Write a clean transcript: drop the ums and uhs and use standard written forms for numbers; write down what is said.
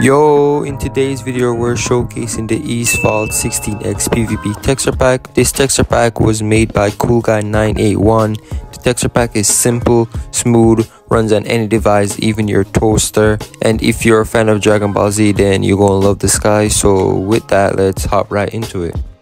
Yo, in today's video we're showcasing the EaseVault 16X PvP texture pack. This texture pack was made by CoolGuy981. The texture pack is simple, smooth, runs on any device, even your toaster. And if you're a fan of Dragon Ball Z, then you're gonna love this guy. So with that, let's hop right into it.